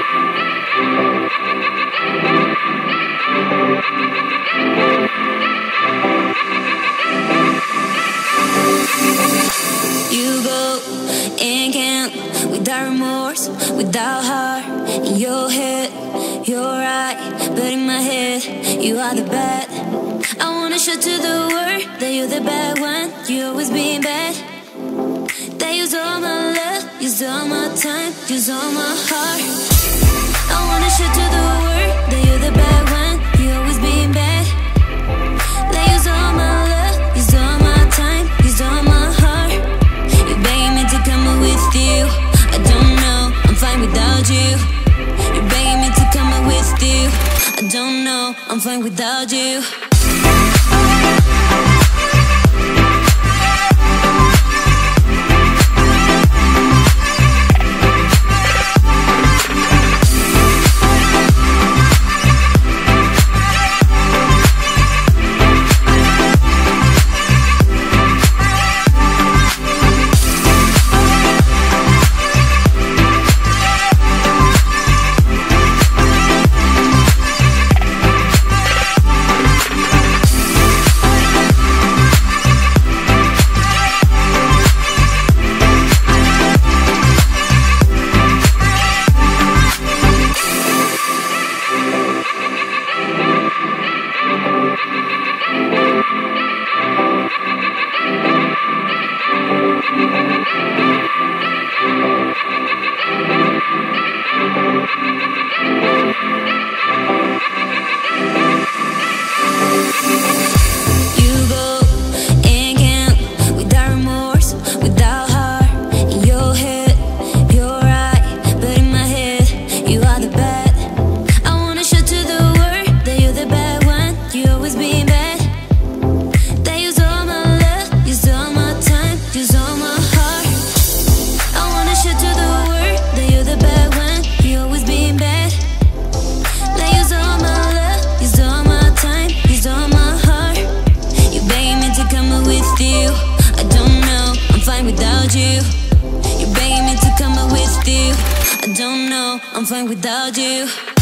You go and can't, without remorse, without heart. In your head, you're right, but in my head, you are the bad. I wanna show to the world that you're the bad one. You always been bad. They use all my love, use all my time, use all my heart. I wanna show to the world that you're the bad one. You always been bad. They use all my love, use all my time, use all my heart. You begging me to come with you. I don't know, I'm fine without you. You're begging me to come with you. I don't know, I'm fine without you. You're begging me to come with you. I don't know, I'm fine without you.